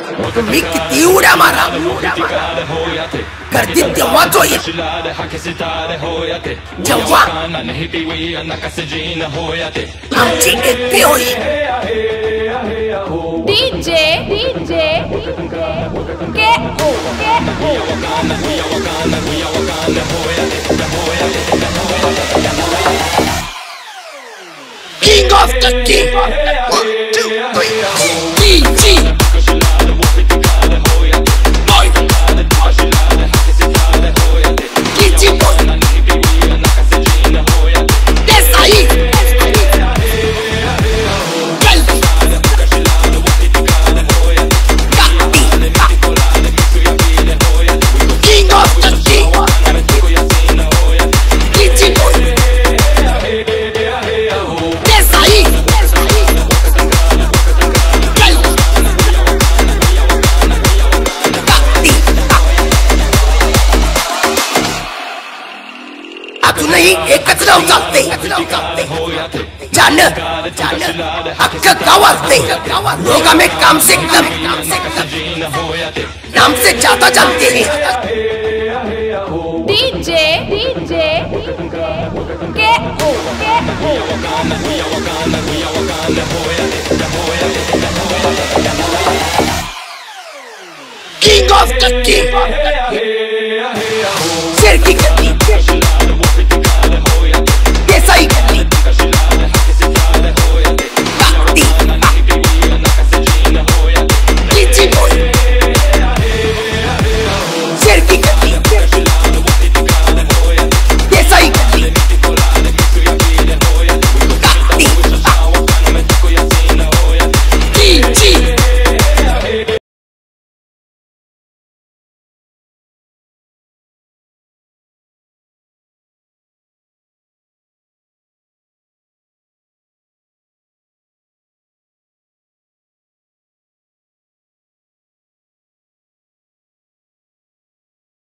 तुम्ही किती उड्या मारा गर्दीत तेव्हाच होईल जेव्हा आमची एकटी होईल DJ King of the King. 1, 2, 3. DG. Boy. DG boy. Desai. Gal. Gatti. King of the King. DG boy. अजूनही एकच नाव चालते जान अख्खं गाव असते लोग हमें काम से एकदम नाम से ज्यादा जानते हैं DJ King of the King. शेर की गति देसाई